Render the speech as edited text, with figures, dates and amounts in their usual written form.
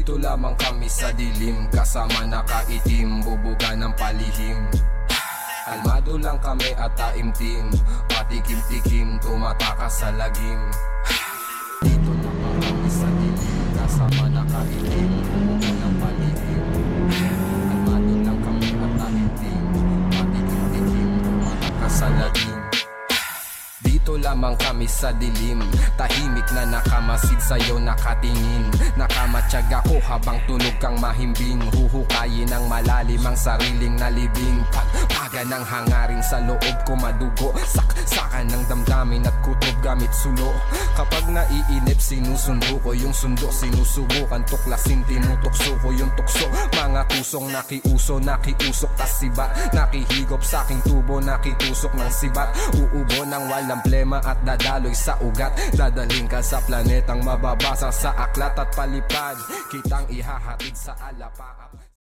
Dito lamang kami sa dilim, kasama nakaitim, bubuga ng palihim. Kalmado lang kami at taimtim, patikim-tikim, tumatakas sa lagim. Dito lamang kami sa dilim, kasama nakaitim, bubuga ng palihim. Kalmado lang kami at taimtim, patikim-tikim, tumatakas sa lagim. Dito lamang kami sa dilim, tahimik na nakamasid sa'yo nakatingin. Nakamatsyag ako habang tulog kang mahimbing, huhukayin ng malalim ang sariling nalibing. Pagpaga ng hangarin sa loob ko madugo, saksakan ng damdamin at kutob gamit sulo. Kapag naiinip sinusundo ko yung sundo, sinusubukan tuklasin, tinutokso ko yung tukso. Mga kusong nakiuso, nakiusok tas siba, nakihigop sa aking tubo, nakitusok ng sibat. Uubo ng walang plema at dadaloy sa ugat, dadaling ka sa planetang mababasa sa aklat at palipad, kitang ihahatid sa alapa.